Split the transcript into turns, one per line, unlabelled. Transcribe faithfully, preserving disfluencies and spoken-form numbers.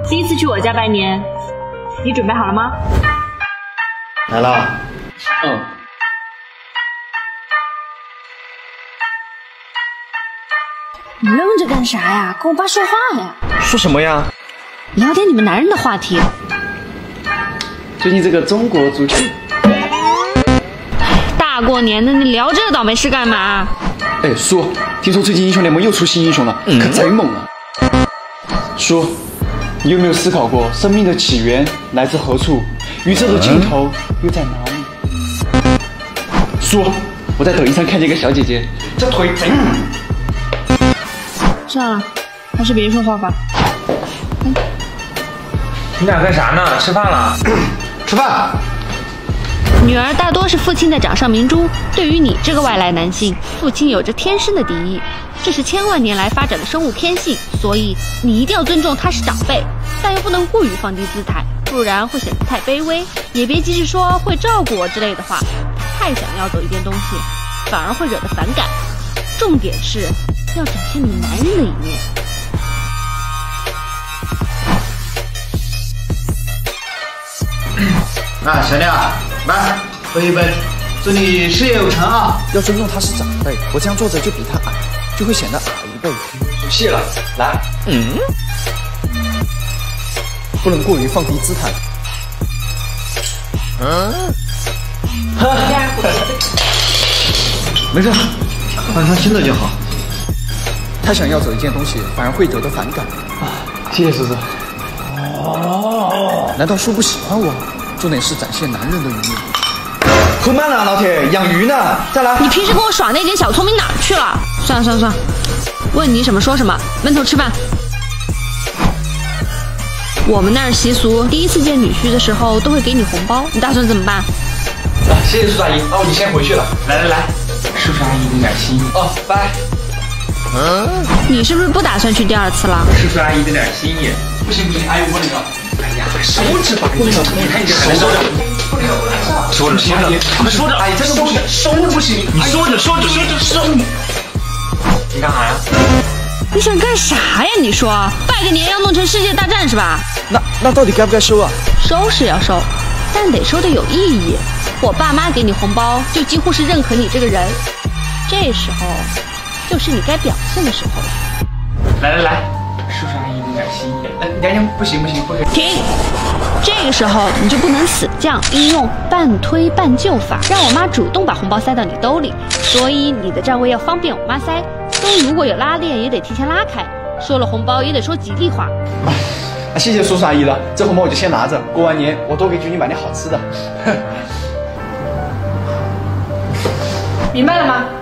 第一次去我家拜年，你准备好了吗？
来了。嗯。
你愣着干啥呀？跟我爸说话呀！
说什么呀？
聊点你们男人的话题。
最近这个中国足球，
大过年的，你聊这个倒霉事干嘛？
哎，叔，听说最近英雄联盟又出新英雄了，嗯、可贼猛啊！叔，你有没有思考过，生命的起源来自何处？宇宙的尽头又在哪里？叔，我在抖音上看见一个小姐姐，这腿贼猛。
算了，还是别说话吧。嗯、
你俩干啥呢？吃饭了？
吃饭。
女儿大多是父亲的掌上明珠，对于你这个外来男性，父亲有着天生的敌意，这是千万年来发展的生物天性，所以你一定要尊重他是长辈，但又不能过于放低姿态，不然会显得太卑微。也别急着说会照顾我之类的话，太想要走一件东西，反而会惹得反感。重点是要展现你男人的一面。
啊，小亮，来喝一杯，祝你事业有成啊！
要尊重他是长辈，我这样坐着就比他矮，就会显得矮一辈。
不谢了，来，
嗯，不能过于放低姿态。嗯，
没事，换双新的就好。
他想要走一件东西，反而会惹得反感。
啊，谢谢叔叔。
哦，难道叔不喜欢我？重点是展现男人的一面。
喝慢了，老铁，养鱼呢，再来。
你平时跟我耍那点小聪明哪儿去了？算了算了算了，问你什么说什么，闷头吃饭。我们那儿习俗，第一次见女婿的时候都会给你红包，你打算怎么办？
啊，谢谢叔叔阿姨，那我就先回去了。
来来来，叔叔阿姨领点心意。
哦，拜。
嗯，
你是不是不打算去第二次了？
叔叔阿姨领点心意。
不行不行，阿姨不能要。
哎呀，手指吧，不能要，你看你这手指。
不能要，不能要。
说着说着，快说着，
阿姨真的不行，收着不行。
你说着说着说着收。你干啥呀？
你想干啥呀？你说拜个年要弄成世界大战是吧？
那那到底该不该收啊？
收是要收，但得收的有意义。我爸妈给你红包，就几乎是认可你这个人。这时候，就是你该表现的时候了。
来来来，叔叔阿姨领点心意。
哎，娘娘不行不行，不可以。
停！这个时候你就不能死犟，应用半推半就法，让我妈主动把红包塞到你兜里。所以你的站位要方便我妈塞。兜如果有拉链，也得提前拉开。收了红包也得说吉利话。
啊，谢谢叔叔阿姨了，这红包我就先拿着，过完年我多给君君买点好吃的。
明白了吗？